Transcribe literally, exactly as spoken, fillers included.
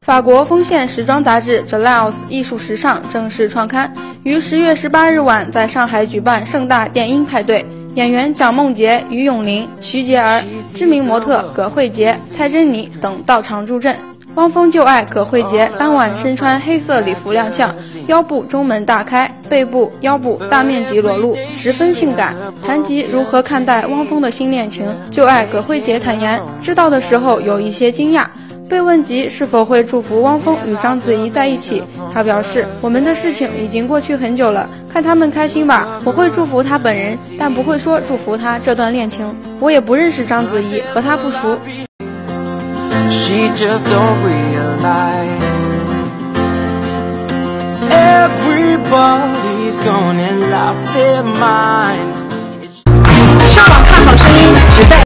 法国锋线时装杂志《Gelaus 艺术时尚》正式创刊，于十月十八日晚在上海举办盛大电音派对。演员蒋梦婕、于咏琳、徐洁儿、知名模特葛慧杰、蔡珍妮等到场助阵。汪峰旧爱葛慧杰当晚身穿黑色礼服亮相，腰部中门大开，背部、腰部大面积裸露，十分性感。谈及如何看待汪峰的新恋情，旧爱葛慧杰坦言，知道的时候有一些惊讶。被问及是否会祝福汪峰与章子怡在一起，他表示，我们的事情已经过去很久了，看他们开心吧，我会祝福他本人，但不会说祝福他这段恋情。我也不认识章子怡，和他不熟。She just don't realize everybody's gone and lost their mind. 上网看好声音，只在